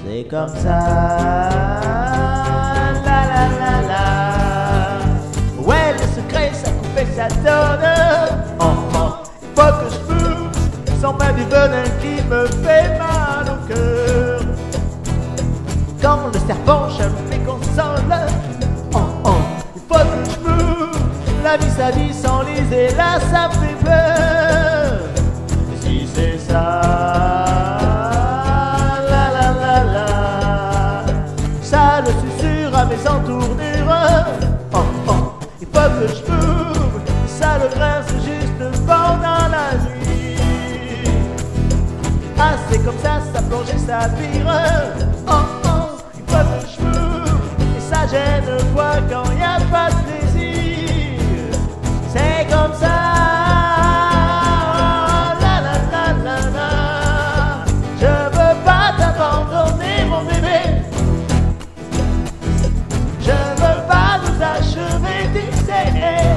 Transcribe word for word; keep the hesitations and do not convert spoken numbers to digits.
C'est comme ça, la la la la. Ouais, le secret, ça coupe et ça donne. Oh oh, il faut que je pousse, sans pas du venin qui me fait mal au cœur. Quand le serpent chaloupe et console, oh oh, il faut que je pousse. La vie, sa vie sans les et là, ça fait peur. Et si c'est ça. Le susurre à mes entournures. Oh oh, il faut que je m'ouvre. Ça le grince juste pendant la nuit. Ah, c'est comme ça, ça plonge et ça vire. Oh oh, il faut que je m'ouvre. Et ça gêne quoi quand y a pas de plaisir. C'est comme ça. La la la la la. Je veux pas t'abandonner, mon bébé. Je veux pas nous achever, tu sais.